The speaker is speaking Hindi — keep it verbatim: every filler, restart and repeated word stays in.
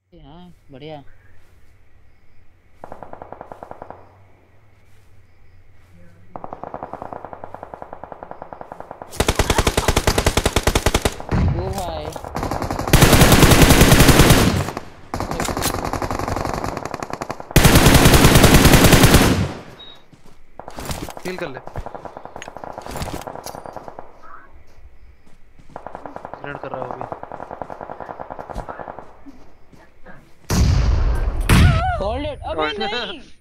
हाँ बढ़िया। ओ भाई हील कर ले। ग्रेनेड कर रहा है वो होल्ड इट, अबे भी। नहीं।